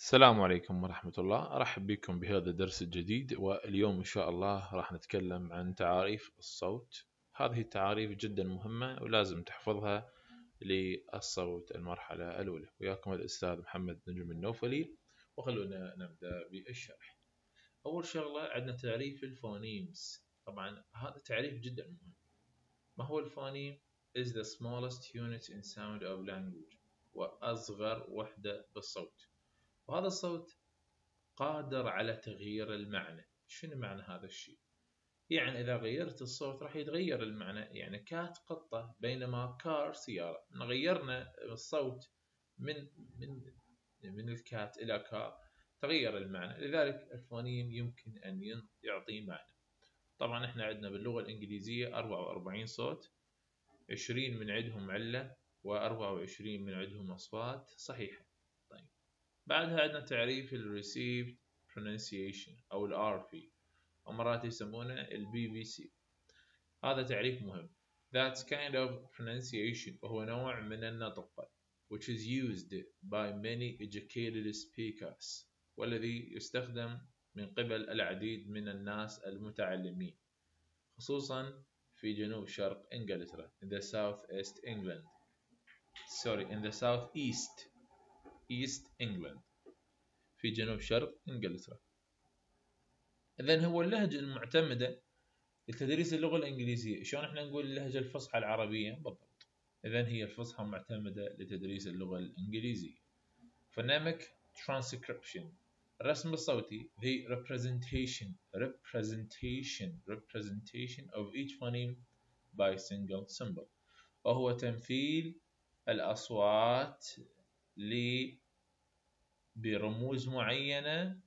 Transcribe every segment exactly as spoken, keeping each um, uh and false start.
السلام عليكم ورحمة الله. أرحب بكم بهذا الدرس الجديد، واليوم إن شاء الله راح نتكلم عن تعاريف الصوت. هذه التعاريف جدا مهمة ولازم تحفظها للصوت المرحلة الأولى. وياكم الأستاذ محمد نجم النوفلي، وخلونا نبدأ بالشرح. أول شغلة عندنا تعريف الفونيمز. طبعا هذا تعريف جدا مهم. ما هو الفونيم؟ is the smallest unit in sound of language، وأصغر وحدة بالصوت. وهذا الصوت قادر على تغيير المعنى. شنو معنى هذا الشيء؟ يعني إذا غيرت الصوت راح يتغير المعنى. يعني كات قطة بينما كار سيارة. غيرنا الصوت من من من الكات إلى كار تغير المعنى. لذلك الفونيم يمكن أن يعطي معنى. طبعا احنا عندنا باللغة الإنجليزية أربعة وأربعين صوت، عشرين من عندهم علة وأربعة وعشرين من عندهم أصوات صحيحة. طيب بعدها عندنا تعريف ال received pronunciation أو ال آر بي، ومرات يسمونه ال بي في سي. هذا تعريف مهم. That's kind of pronunciation، وهو نوع من النطق which is used by many educated speakers، والذي يستخدم من قبل العديد من الناس المتعلمين، خصوصا في جنوب شرق إنجلترا in the south east England sorry in the south east east England في جنوب شرق إنجلترا. إذن هو اللهجة المعتمدة لتدريس اللغة الإنجليزية. شلون إحنا نقول اللهجة الفصحى العربية بالضبط؟ إذن هي الفصحى معتمدة لتدريس اللغة الإنجليزية. Phonemic transcription، الرسم الصوتي the representation representation representation of each phoneme by single symbol، وهو تمثيل الأصوات برموز معينة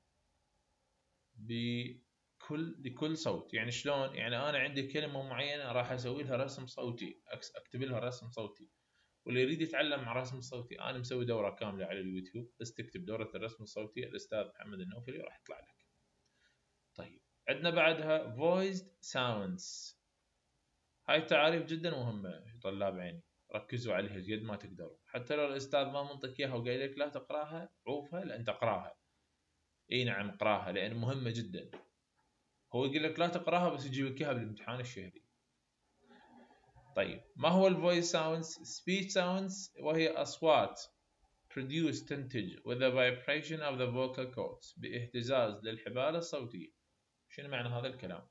بكل لكل صوت. يعني شلون؟ يعني أنا عندي كلمة معينة راح أسوي لها رسم صوتي، أكتب لها رسم صوتي. واللي يريد يتعلم مع رسم الصوتي أنا مسوي دورة كاملة على اليوتيوب، بس تكتب دورة الرسم الصوتي الأستاذ محمد النوفلي راح يطلع لك. طيب عندنا بعدها voiced sounds. هاي التعاريف جدا مهمة طلاب عيني، ركزوا عليها قد ما تقدروا. حتى لو الأستاذ ما منطق إياها وقايل لك لا تقراها عوفها، لا أنت اقراها. اي نعم اقراها لان مهمه جدا. هو يقول لك لا تقراها بس يجيب لك اياها بالامتحان الشهري. طيب ما هو الفويس ساوندز؟ سبيتش ساوندز، وهي اصوات produce تنتج with the vibration of the vocal cords، باهتزاز للحبال الصوتيه. شنو معنى هذا الكلام؟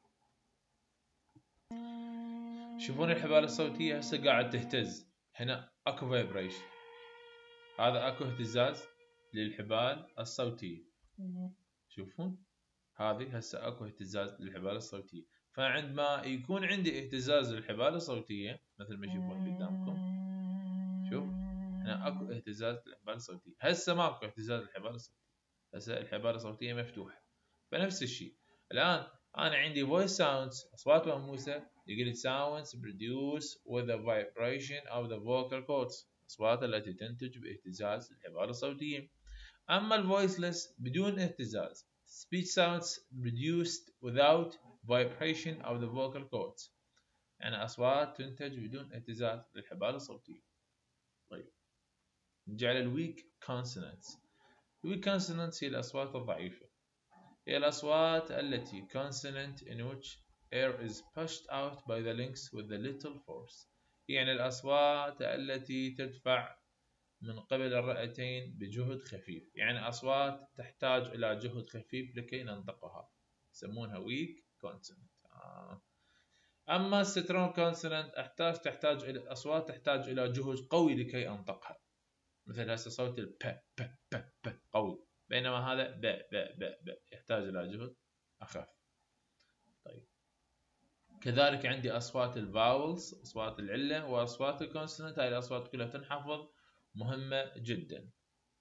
شوفون الحبال الصوتيه هسه قاعد تهتز، هنا اكو فايبريشن، هذا اكو اهتزاز للحبال الصوتيه. شوفون هذه هسه اكو اهتزاز للحبال الصوتيه. فعندما يكون عندي اهتزاز للحبال الصوتيه مثل ما تشوفون قدامكم، شوف هنا اكو اهتزاز للحبال الصوتيه. هسه ماكو اهتزاز للحبال الصوتيه، هسه الحبال الصوتيه مفتوحه. فنفس الشيء الان انا عندي voice sounds، اصوات مهموسه. يقول sounds produce with the vibration of the vocal cords، اصوات التي تنتج باهتزاز الحبال الصوتيه. اما الفويسلس بدون اهتزاز speech sounds produced without vibration of the vocal cords، يعني أصوات تنتج بدون اهتزاز للحبال الصوتية. طيب نجي على الويك consonants. الويك consonants هي الأصوات الضعيفة، هي الأصوات التي consonant in which air is pushed out by the lungs with a little force، يعني الأصوات التي تدفع من قبل الرئتين بجهد خفيف. يعني أصوات تحتاج إلى جهد خفيف لكي ننطقها، يسمونها weak consonant. آه. أما strong consonant أحتاج تحتاج إلى أصوات تحتاج إلى جهد قوي لكي أنطقها، مثل هسه صوت ال ب ب ب ب قوي، بينما هذا ب ب ب ب يحتاج إلى جهد أخف. طيب كذلك عندي أصوات الفاولز، أصوات العلة، وأصوات الكونسونانت. هاي الأصوات كلها تنحفظ، مهمة جدا.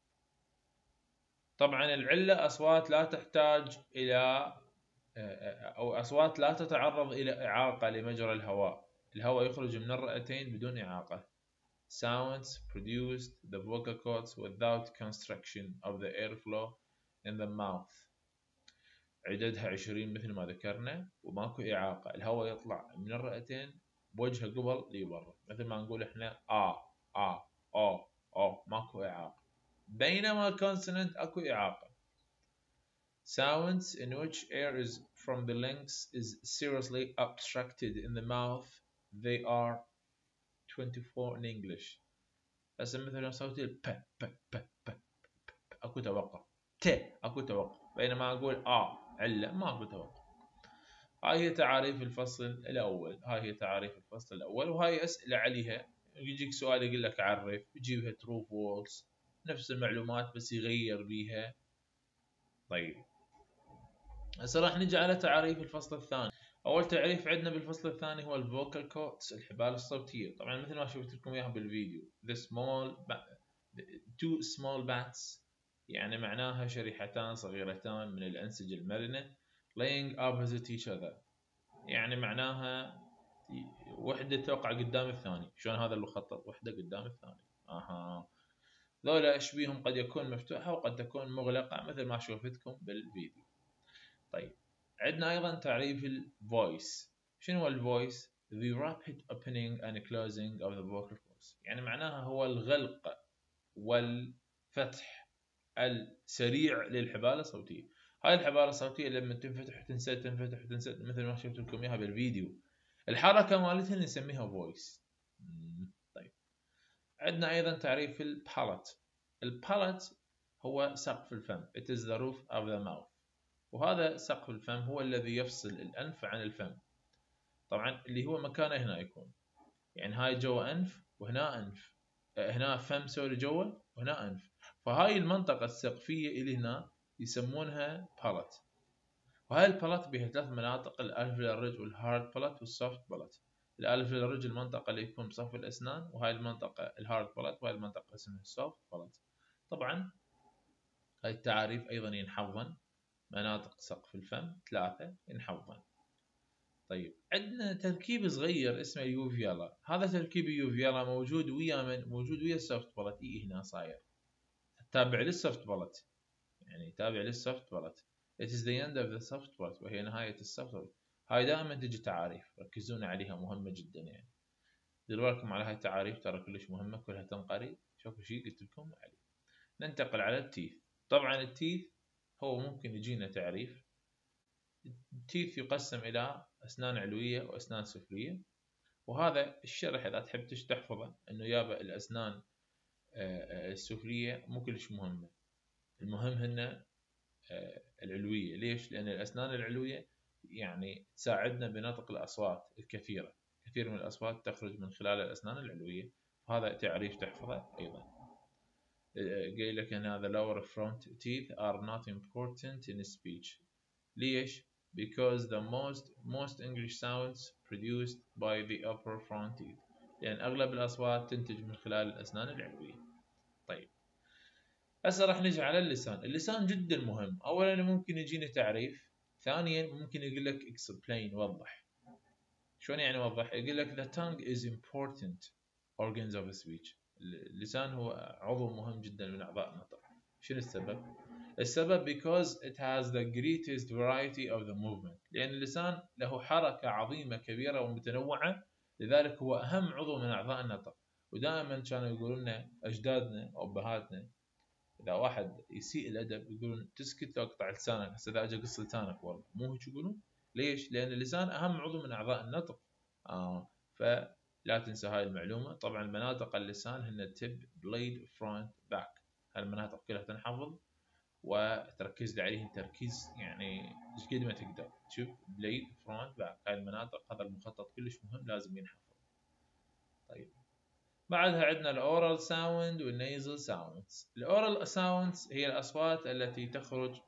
طبعا العلة أصوات لا تحتاج إلى أو أصوات لا تتعرض إلى إعاقة لمجرى الهواء، الهواء يخرج من الرئتين بدون إعاقة. Sounds produced the vocal cords without constriction of the airflow in the mouth. عددها عشرين مثل ما ذكرنا، وماكو إعاقة، الهواء يطلع من الرئتين بوجهه قبل لبرا، مثل ما نقول إحنا آ آ أو أو، ماكو إعاقة. بينما consonant اكو اعاقه. Sounds in which air is from the lungs is seriously obstructed in the mouth, they are twenty-four in English. هسه مثلا صوتي ال ب ب ب ب اكو توقع، ت اكو توقع، بينما اقول ا عله ما اكو توقع. هاي هي تعاريف الفصل الاول، هاي هي تعاريف الفصل الاول، وهاي اسئله عليها. يجيك سؤال يقول لك عرف، يجيبها ترو فولس، نفس المعلومات بس يغير بيها. طيب هسه راح نجي على تعاريف الفصل الثاني. اول تعريف عندنا بالفصل الثاني هو الفوكال كوردز، الحبال الصوتيه. طبعا مثل ما شفت لكم اياها بالفيديو، the small two small bats يعني معناها شريحتان صغيرتان من الانسجه المرنه laying opposite each other، يعني معناها وحده توقع قدام الثاني. شلون هذا المخطط؟ وحده قدام الثاني. اها ذولا اشبيهم قد يكون مفتوحه وقد تكون مغلقه مثل ما شوفتكم بالفيديو. طيب عندنا ايضا تعريف الفويس. شنو هو الفويس؟ the rapid opening and closing of the vocal cords، يعني معناها هو الغلق والفتح السريع للحبال الصوتيه. هاي الحبال الصوتيه لما تنفتح وتنسد تنفتح وتنسد مثل ما شفت لكم اياها بالفيديو، الحركه مالتها نسميها فويس. طيب عندنا ايضا تعريف البالت. البالت هو سقف الفم، it is the roof of the mouth، وهذا سقف الفم هو الذي يفصل الأنف عن الفم. طبعا اللي هو مكانه هنا يكون، يعني هاي جوا أنف وهنا أنف، هنا فم سوري جوا وهنا أنف، فهاي المنطقة السقفية اللي هنا يسمونها بالت. وهاي البالت بها ثلاث مناطق، الألف للرج والهارد بالت والسوفت بالت. الألف للرج المنطقة اللي يكون بصف الأسنان، وهاي المنطقة الهارد بالت، وهاي المنطقة اسمها السوفت بالت. طبعا هاي التعاريف أيضا ينحفظن. مناطق سقف الفم ثلاثة ينحفظن. طيب عندنا تركيب صغير اسمه يوفيالا. هذا تركيب يوفيالا موجود ويا من؟ موجود ويا السوفت بالت. اي هنا صاير تابع للسوفت بالت، يعني تابع للسوفت بالت. It is the end of the soft بالت، وهي نهاية السوفت بالت. هاي دائما تجي تعاريف ركزون عليها، مهمة جدا يعني. ديروا بالكم على هاي التعاريف ترى كلش مهمة، كلها تنقري. شوفوا شيء قلت لكم عليه. ننتقل على التيث. طبعا التيث هو ممكن يجينا تعريف. التيث يقسم إلى أسنان علوية وأسنان سفلية، وهذا الشرح إذا تحب تحفظه إنه يابا الأسنان السفلية مو كلش مهمة، المهم هن العلوية. ليش؟ لأن الأسنان العلوية يعني تساعدنا بنطق الأصوات الكثيرة، كثير من الأصوات تخرج من خلال الأسنان العلوية، وهذا تعريف تحفظه أيضا. قايل لك أن هذا lower front teeth are not important in speech. ليش؟ because the most most English sounds produced by the upper front teeth، لأن أغلب الأصوات تنتج من خلال الأسنان العلوية. طيب هسه راح نجي على اللسان. اللسان جدا مهم. أولا ممكن يجينا تعريف، ثانيا ممكن يقول لك explain وضح. شلون يعني وضح؟ يقول لك the tongue is important organs of speech. اللسان هو عضو مهم جدا من أعضاء النطق. شنو السبب؟ السبب because it has the greatest variety of the movement، لأن اللسان له حركة عظيمة كبيرة ومتنوعة، لذلك هو أهم عضو من أعضاء النطق. ودائما كانوا يقولون لنا أجدادنا وأبهاتنا إذا واحد يسيء الأدب يقولون تسكت لو أقطع لسانك. هسه إذا أجي أقص لسانك والله، مو هيك يقولون؟ ليش؟ لأن اللسان أهم عضو من أعضاء النطق. آه فلا تنسى هاي المعلومة. طبعا مناطق اللسان هن tip, blade, front, back. هالمناطق كلها تنحفظ وتركز لي عليهم تركيز يعني ايش قد ما تقدر. تشوف بليد فرونت باك، هاي المناطق هذا المخطط كلش مهم لازم ينحفظ. طيب بعدها عندنا الاورال ساوند والنيزل ساوندز. الاورال ساوندز هي الاصوات التي تخرج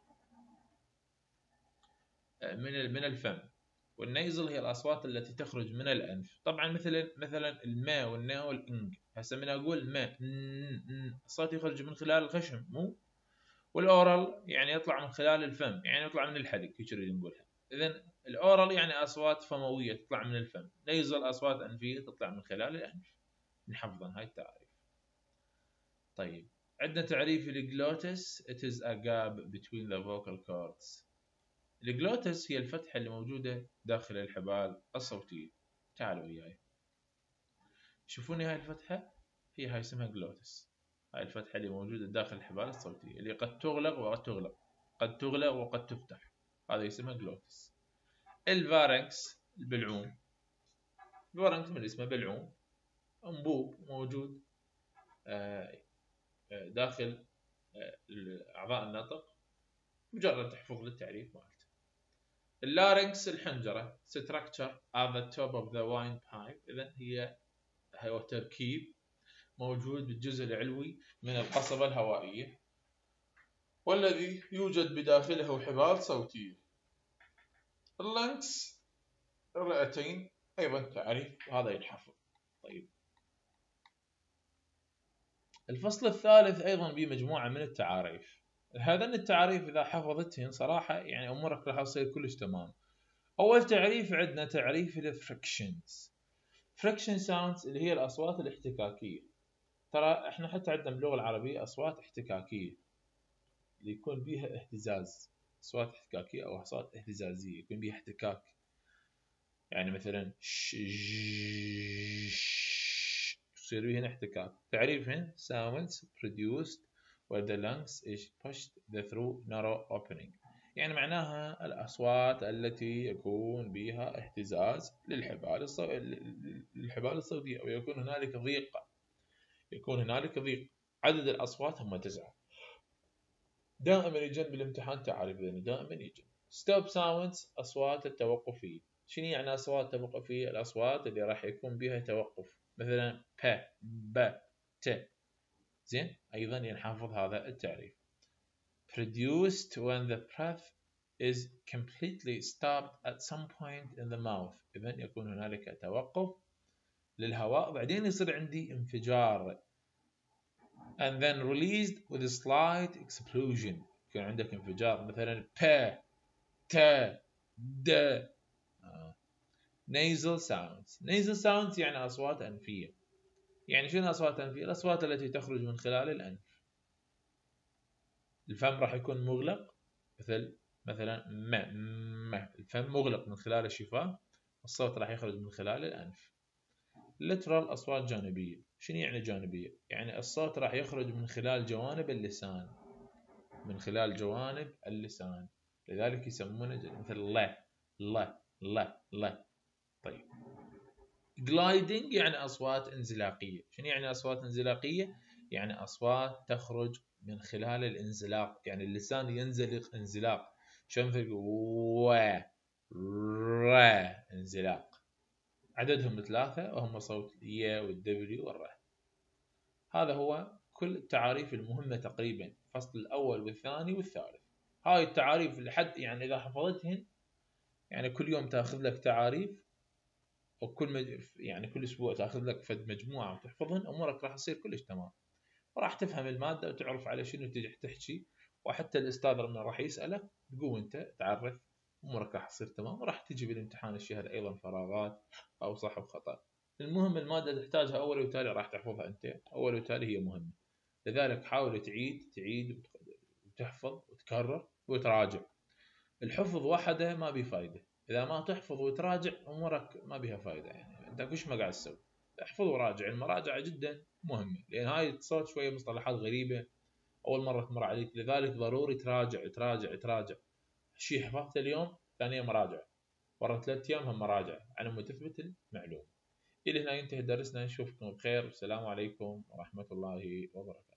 من من الفم، والنيزل هي الاصوات التي تخرج من الانف. طبعا مثلا مثلا الما والنا والانج. هسه من اقول ما الصوت يخرج من خلال الخشم مو، والاورال يعني يطلع من خلال الفم، يعني يطلع من الحلق هيك نريد نقولها. اذا الاورال يعني اصوات فمويه تطلع من الفم، نيزل اصوات انفيه تطلع من خلال الانف. نحفظن هاي التعريف. طيب عندنا تعريف الجلوتس. it is a gap between the vocal cords. الجلوتس هي الفتحه اللي موجوده داخل الحبال الصوتيه. تعالوا وياي شوفوني هاي الفتحه، هي هاي اسمها جلوتس. هاي الفتحة اللي موجودة داخل الحبال الصوتية اللي قد تغلق وقد تغلق، قد تغلق وقد تفتح، هذا يسمى جلوتس. الفارنكس البلعوم، الفارنكس من اسمه بلعوم، انبوب موجود داخل اعضاء النطق، مجرد تحفظ للتعريف مالته. اللارنكس الحنجرة structure at the top of the windpipe، إذن هي هو تركيب موجود بالجزء العلوي من القصبة الهوائية والذي يوجد بداخله حبال صوتية. اللنكس الرئتين أيضا تعريف وهذا ينحفظ. طيب الفصل الثالث أيضا بمجموعة من التعاريف. هذين التعاريف إذا حفظتهن صراحة يعني أمورك راح تصير كلش تمام. أول تعريف عندنا تعريف الفريكشنز. فريكشن ساوندز اللي هي الأصوات الاحتكاكية. ترى إحنا حتى عندنا باللغة العربية أصوات احتكاكية اللي يكون بيها اهتزاز، أصوات احتكاكية أو أصوات اهتزازية يكون بيها احتكاك. يعني مثلا يصير بيهن احتكاك. تعريفهن sounds produced where the lungs is pushed through narrow opening، يعني معناها الأصوات التي يكون بها اهتزاز للحبال الصو... للحبال الصوتية، أو يكون هنالك ضيق، يكون هنالك ضيق. عدد الأصوات هم تسعة. دائما يجن بالامتحان تعريف ذني، دائما يجن. stop sounds أصوات التوقفية. شنو يعني أصوات توقفية؟ الأصوات اللي راح يكون بها توقف، مثلا ب ب ت. زين، أيضا ينحفظ هذا التعريف. produced when the breath is completely stopped at some point in the mouth، إذن يكون هنالك توقف للهواء بعدين يصير عندي انفجار. and then released with a slight explosion، يكون عندك انفجار مثلا ب ت د. آه. nasal sounds. nasal sounds يعني أصوات أنفية. يعني شنو أصوات أنفية؟ الأصوات التي تخرج من خلال الأنف. الفم راح يكون مغلق، مثل مثلا م م الفم مغلق من خلال الشفاه، الصوت راح يخرج من خلال الأنف. literal أصوات جانبية. شنو يعني جانبية؟ يعني الصوت راح يخرج من خلال جوانب اللسان، من خلال جوانب اللسان، لذلك يسمونه مثل لا لا لا لا. طيب gliding يعني أصوات انزلاقية. شنو يعني أصوات انزلاقية؟ يعني أصوات تخرج من خلال الانزلاق، يعني اللسان ينزلق انزلاق. شلون في و ر انزلاق. عددهم ثلاثة وهم صوت اليا والدبليو والر. هذا هو كل التعاريف المهمة تقريبا، الفصل الأول والثاني والثالث. هاي التعاريف لحد يعني إذا حفظتهن، يعني كل يوم تأخذ لك تعاريف، وكل مج... يعني كل أسبوع تأخذ لك فد مجموعة وتحفظهن، أمورك راح تصير كلش تمام، وراح تفهم المادة وتعرف على شنو تجي تحكي. وحتى الأستاذ لما راح يسألك تقوم أنت تعرف، أمورك راح تصير تمام، وراح تجي بالامتحان الشهر أيضا فراغات أو صح وخطأ. المهم المادة تحتاجها أول وتالي راح تحفظها أنت، أول وتالي هي مهمة. لذلك حاول تعيد تعيد وتحفظ وتكرر وتراجع. الحفظ وحده ما بيه فايدة، إذا ما تحفظ وتراجع أمورك ما بيها فايدة. يعني أنت كش ما قاعد تسوي؟ احفظ وراجع. المراجعة جدا مهمة، لأن هاي تصير شوية مصطلحات غريبة أول مرة تمر عليك، لذلك ضروري تراجع تراجع تراجع. شيء حفظته اليوم ثاني يوم مراجعة، ورا ثلاث أيام هم مراجعة على ما تثبت المعلومة. إلى هنا ينتهي درسنا، نشوفكم بخير، والسلام عليكم ورحمة الله وبركاته.